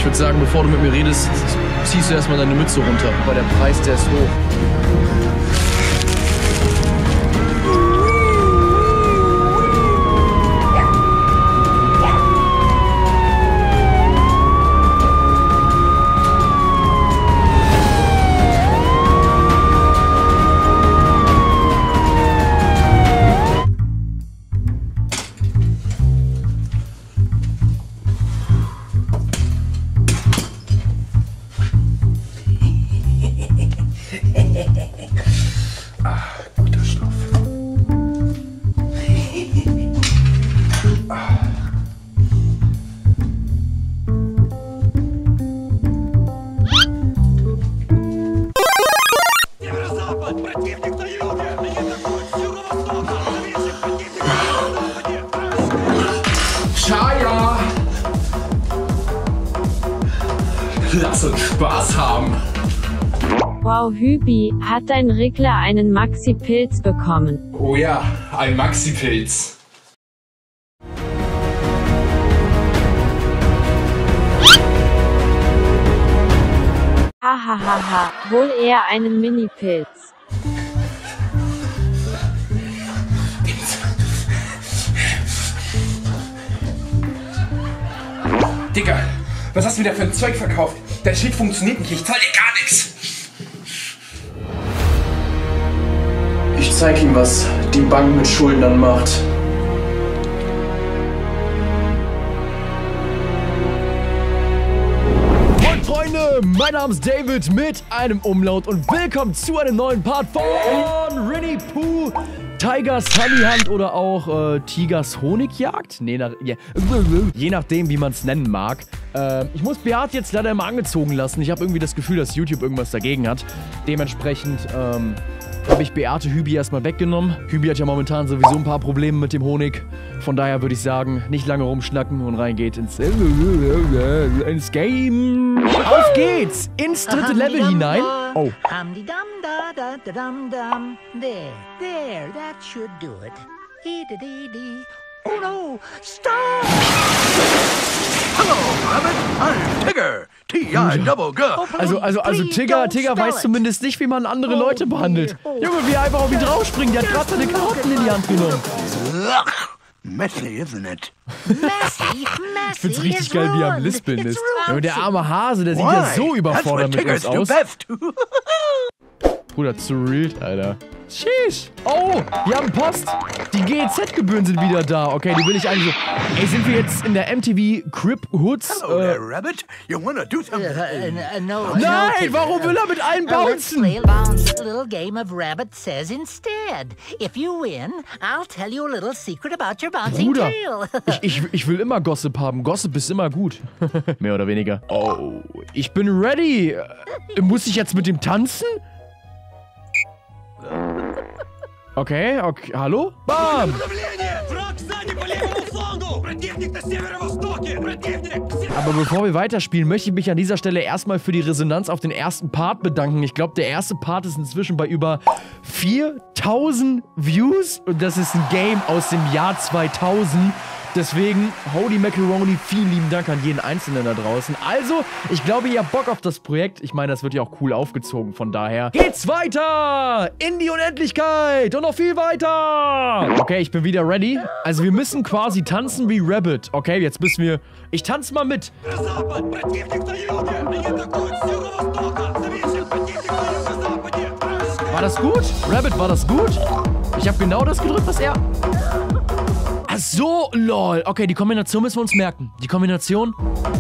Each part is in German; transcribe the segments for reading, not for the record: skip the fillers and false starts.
Ich würde sagen, bevor du mit mir redest, ziehst du erstmal deine Mütze runter. Weil der Preis, der ist hoch. Chaya! Lass uns Spaß haben! Wow, Hübi, hat dein Regler einen Maxi-Pilz bekommen? Oh ja, ein Maxi-Pilz. Hahaha, wohl eher einen Mini-Pilz. Digga, was hast du wieder für ein Zeug verkauft? Dein Schild funktioniert nicht, ich zahle dir gar nichts. Ich zeig ihm, was die Bank mit Schuldnern macht. Moin Freunde, mein Name ist David mit einem Umlaut und willkommen zu einem neuen Part von Winnie Pooh, Tigers Honeyhunt oder auch Tigers Honigjagd? Nee, je nachdem, wie man es nennen mag. Ich muss Beat jetzt leider immer angezogen lassen. Ich habe irgendwie das Gefühl, dass YouTube irgendwas dagegen hat. Dementsprechend habe ich Beate Hübi erstmal weggenommen. Hübi hat ja momentan sowieso ein paar Probleme mit dem Honig. Von daher würde ich sagen, nicht lange rumschnacken und reingeht ins Game. Auf geht's! Ins dritte Level hinein. Oh. There, that should do it. Oh no, stop! Hello, Rabbit. I'm Tigger. T-I-double-G. Also Tigger weiß zumindest nicht, wie man andere Leute behandelt. Junge, wie er einfach auf ihn draufspringt. Der hat gerade seine Karotten in die Hand genommen. Messy, isn't it? Messy, Ich find's richtig geil, wie er am Lispeln ist. Ja, der arme Hase, der sieht ja so überfordert mit uns aus. Bruder, zu real, Alter. Sheesh. Oh, wir haben Post. Die GEZ-Gebühren sind wieder da. Okay, die will ich eigentlich so... Ey, sind wir jetzt in der MTV Crip Hoods? Hello there, Rabbit. You wanna do something? No, Nein, warum will er mit allen Let's bouncen? play a bounce little game of Rabbit Says instead. If you win, I'll tell you a little secret about your bouncing Bruder, tail. ich will immer Gossip haben. Gossip ist immer gut. Mehr oder weniger. Oh, ich bin ready. Muss ich jetzt mit dem tanzen? Okay, hallo? Bam! Aber bevor wir weiterspielen, möchte ich mich an dieser Stelle erstmal für die Resonanz auf den ersten Part bedanken. Ich glaube, der erste Part ist inzwischen bei über 4000 Views. Und das ist ein Game aus dem Jahr 2000. Deswegen, Holy Macaroni, vielen lieben Dank an jeden Einzelnen da draußen. Also, ich glaube, ihr habt Bock auf das Projekt. Ich meine, das wird ja auch cool aufgezogen. Von daher geht's weiter in die Unendlichkeit und noch viel weiter. Okay, ich bin wieder ready. Also, wir müssen quasi tanzen wie Rabbit. Okay, jetzt müssen wir... Ich tanze mal mit. War das gut? Rabbit, war das gut? Ich habe genau das gedrückt, was er... Ach so, lol. Okay, die Kombination müssen wir uns merken. Die Kombination.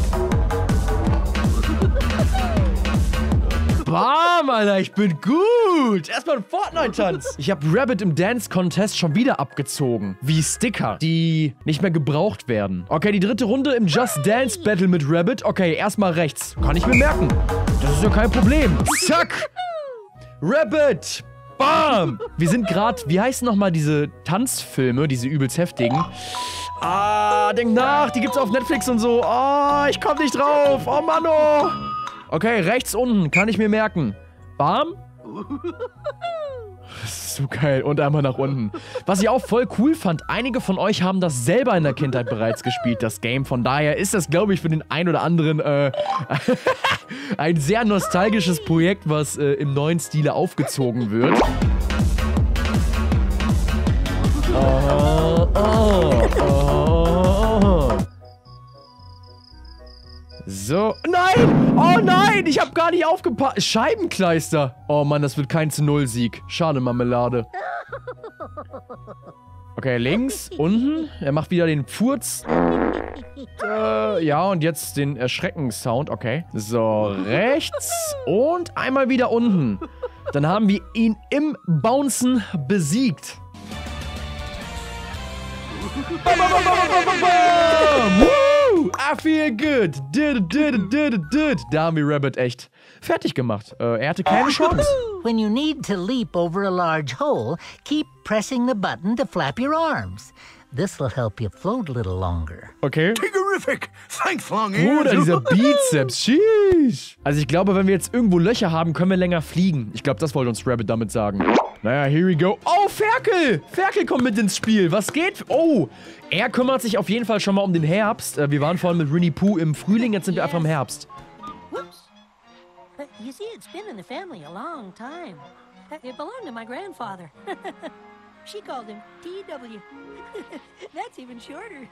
Bam, Alter, ich bin gut. Erstmal ein Fortnite-Tanz. Ich habe Rabbit im Dance-Contest schon wieder abgezogen. Wie Sticker, die nicht mehr gebraucht werden. Okay, die dritte Runde im Just Dance Battle mit Rabbit. Okay, erstmal rechts. Kann ich mir merken. Das ist ja kein Problem. Zack. Rabbit. Bam! Wir sind gerade, wie heißen nochmal diese Tanzfilme, diese übelst heftigen? Ah, denk nach, die gibt's auf Netflix und so. Oh, ich komm nicht drauf. Oh, Mann, oh. Okay, rechts unten, kann ich mir merken. Bam. So geil. Und einmal nach unten. Was ich auch voll cool fand, einige von euch haben das selber in der Kindheit bereits gespielt, das Game. Von daher ist das, glaube ich, für den einen oder anderen ein sehr nostalgisches Projekt, was im neuen Stile aufgezogen wird. So. Nein! Oh nein! Ich habe gar nicht aufgepasst. Scheibenkleister. Oh Mann, das wird kein 0-Sieg. Schade, Marmelade. Okay, links, unten. Er macht wieder den Furz. Ja, und jetzt den Erschrecken-Sound. Okay. So, rechts. Und einmal wieder unten. Dann haben wir ihn im Bouncen besiegt. Woo! I feel good. Da haben wir Rabbit echt fertig gemacht. Er hatte keine Chance. When you need to leap over a large hole, keep pressing the button to flap your arms. This will help you float a little longer. Okay. Tiggerific! Thanks, long ears. Bruder, dieser Bizeps. Sheesh. Also ich glaube, wenn wir jetzt irgendwo Löcher haben, können wir länger fliegen. Ich glaube, das wollte uns Rabbit damit sagen. Naja, here we go. Oh, Ferkel! Ferkel kommt mit ins Spiel. Was geht? Oh, er kümmert sich auf jeden Fall schon mal um den Herbst. Wir waren vorhin mit Winnie Pooh im Frühling, jetzt sind wir einfach im Herbst. Whoops. You see, it's been in the family a long time. It belonged to my grandfather. She called him T.W. That's even shorter.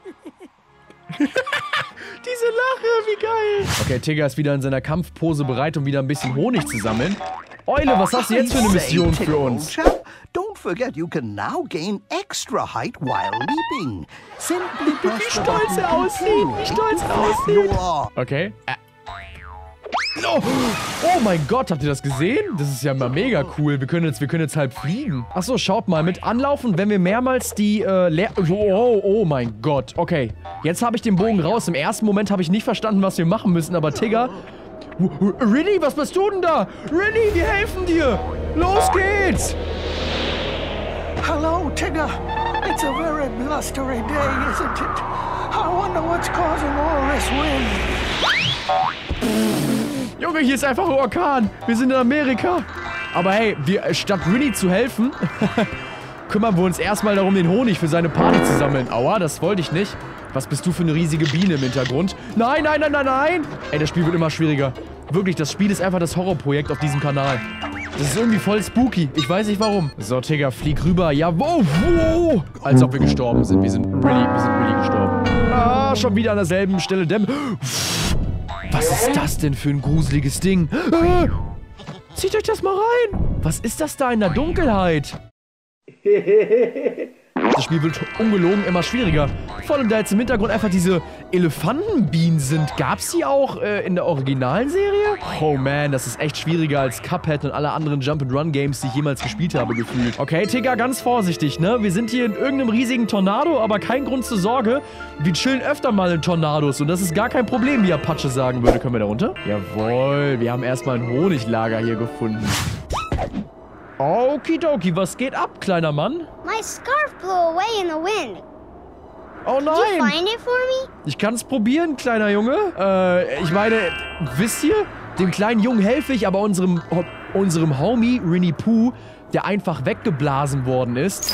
Diese Lache, wie geil. Okay, Tigger ist wieder in seiner Kampfpose bereit, um wieder ein bisschen Honig zu sammeln. Eule, was hast du jetzt für eine Mission für uns? Don't forget you can now gain extra height while leaping. Simply press Wie stolz er aussieht, wie stolz er aussieht. Okay. No. Oh mein Gott, habt ihr das gesehen? Das ist ja mal mega cool. Wir können jetzt halb fliegen. Achso, schaut mal, mit Anlaufen, wenn wir mehrmals die oh mein Gott. Okay, jetzt habe ich den Bogen raus. Im ersten Moment habe ich nicht verstanden, was wir machen müssen, aber Tigger... Rinny, was bist du denn da? Rinny, wir helfen dir. Los geht's. Hello, Tigger. It's a very blustery day, isn't it? I wonder what's causing all this wind. Junge, hier ist einfach ein Orkan. Wir sind in Amerika. Aber hey, statt Rinny zu helfen, kümmern wir uns erstmal darum, den Honig für seine Party zu sammeln. Aua, das wollte ich nicht. Was bist du für eine riesige Biene im Hintergrund? Nein, nein, nein, nein, nein! Ey, das Spiel wird immer schwieriger. Wirklich, das Spiel ist einfach das Horrorprojekt auf diesem Kanal. Das ist irgendwie voll spooky. Ich weiß nicht warum. So, Tigger, flieg rüber. Ja, wo? Als ob wir gestorben sind. Wir sind really gestorben. Ah, schon wieder an derselben Stelle. Was ist das denn für ein gruseliges Ding? Ah, zieht euch das mal rein. Was ist das da in der Dunkelheit? Das Spiel wird ungelogen immer schwieriger. Vor allem, da jetzt im Hintergrund einfach diese Elefantenbienen sind. Gab's die auch in der originalen Serie? Oh man, das ist echt schwieriger als Cuphead und alle anderen Jump-and-Run-Games, die ich jemals gespielt habe, gefühlt. Okay, Tigger, ganz vorsichtig, ne? Wir sind hier in irgendeinem riesigen Tornado, aber kein Grund zur Sorge. Wir chillen öfter mal in Tornados und das ist gar kein Problem, wie Apache sagen würde. Können wir da runter? Jawohl, wir haben erstmal ein Honiglager hier gefunden. Okidoki, was geht ab, kleiner Mann? My scarf blew away in the wind. Oh nein! Did you find it for me? Ich kann's probieren, kleiner Junge. Ich meine, wisst ihr, dem kleinen Jungen helfe ich, aber unserem Homie, Winnie Pooh, der einfach weggeblasen worden ist.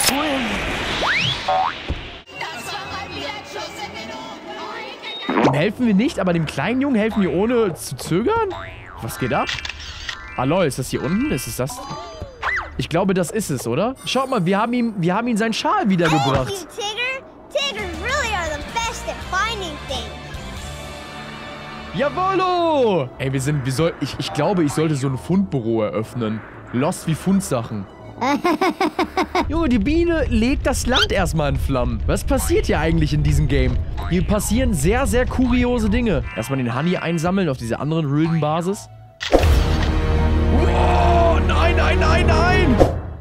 Dem helfen wir nicht, aber dem kleinen Jungen helfen wir ohne zu zögern? Was geht ab? Ah lol, ist das hier unten? Ist es das? Ich glaube, das ist es, oder? Schaut mal, wir haben ihm seinen Schal wiedergebracht. Thank you, Tigger. Tigers really are the best at finding things. Jawollo! Ey, ich glaube, ich sollte so ein Fundbüro eröffnen. Lost wie Fundsachen. Junge, die Biene legt das Land erstmal in Flammen. Was passiert hier eigentlich in diesem Game? Hier passieren sehr, sehr kuriose Dinge. Erstmal den Honey einsammeln auf dieser anderen Rilden-Basis. Oh, nein, nein, nein, nein!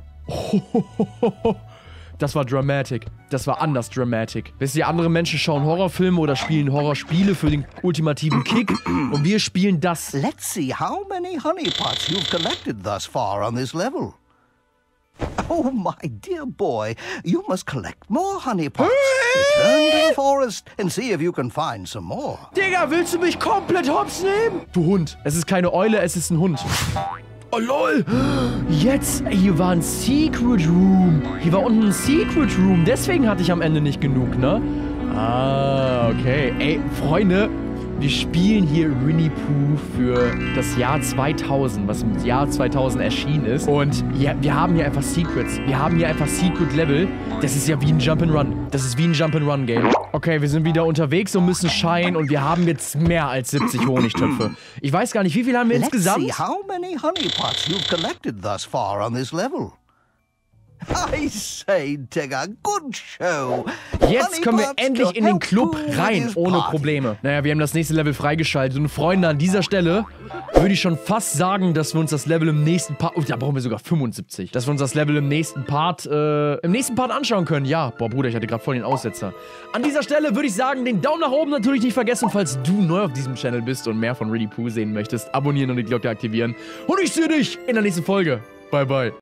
Das war dramatic. Das war anders dramatic. Wisst ihr, andere Menschen schauen Horrorfilme oder spielen Horrorspiele für den ultimativen Kick und wir spielen das. Let's see how many honeypots you've collected thus far on this level. Oh, my dear boy, you must collect more honeypots. Return to the forest and see if you can find some more. Digga, willst du mich komplett hops nehmen? Du Hund. Es ist keine Eule, es ist ein Hund. Oh, lol. Jetzt, ey, hier war ein Secret Room. Hier war unten ein Secret Room. Deswegen hatte ich am Ende nicht genug, ne? Ah, okay. Ey, Freunde, wir spielen hier Winnie Pooh für das Jahr 2000, was im Jahr 2000 erschienen ist. Und ja, wir haben hier einfach Secrets. Wir haben hier einfach Secret Level. Das ist ja wie ein Jump'n'Run. Das ist wie ein Jump'n'Run-Game. Okay, wir sind wieder unterwegs und müssen shine und wir haben jetzt mehr als 70 Honigtöpfe. Ich weiß gar nicht, wie viel haben wir insgesamt? Let's see how many honeypots you've collected thus far on this level. I say, Tigger, good show. Jetzt können wir endlich in den Club rein, ohne Probleme. Naja, wir haben das nächste Level freigeschaltet. Und Freunde, an dieser Stelle würde ich schon fast sagen, dass wir uns das Level im nächsten Part... Oh, da brauchen wir sogar 75. Dass wir uns das Level im nächsten Part anschauen können. Ja, boah, Bruder, ich hatte gerade voll den Aussetzer. An dieser Stelle würde ich sagen, den Daumen nach oben natürlich nicht vergessen. Falls du neu auf diesem Channel bist und mehr von Winnie Pooh sehen möchtest, abonnieren und die Glocke aktivieren. Und ich sehe dich in der nächsten Folge. Bye, bye.